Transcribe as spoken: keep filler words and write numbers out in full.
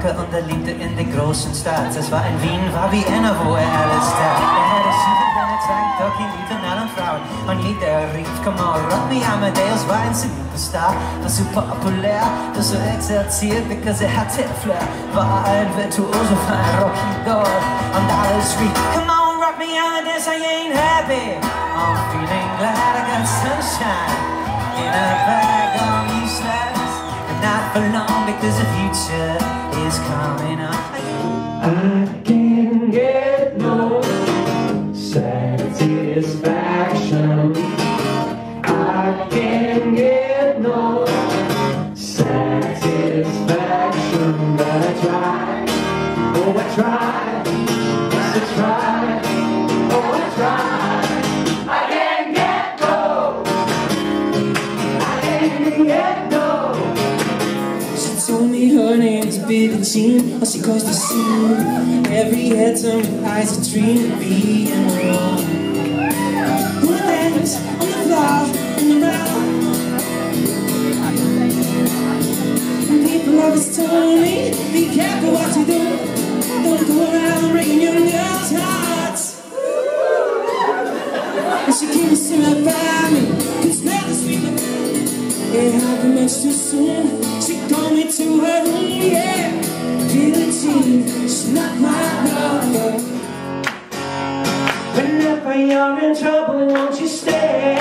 Rocker und er liebte in den großen Stadt. Es war in Wien, war Vienna, wo er alles tat. Er hatte sieben deine Zeit, doch ihn liebten alle Frauen. Und jeder rief, come on, rock me, Amadeus war ein Superstar. War super populär, das so exerziert, because er hatte Flair. War ein Virtuoso, war ein Rocky-Doll. Und alles rief, come on, rock me, Amadeus, I ain't happy. I'm feeling glad I got sunshine in a bag of useless. Not for long, because the future is coming up. I can get no satisfaction. I can get no satisfaction. But I try, oh I try, yes I try, oh I try. I can get no, I can get no. Told me her name is Billie Jean, or she goes to scene. Every head turned with eyes a dream of being wrong. Who dance on the floor and around? And people always told me, be careful what you do. Don't go around breaking your girls' hearts. And she came to sit right by me, could smell the sweet. It happened much too soon. She called me to her room, yeah. Billie Jean, she's not my lover. Whenever you're in trouble, won't you stay?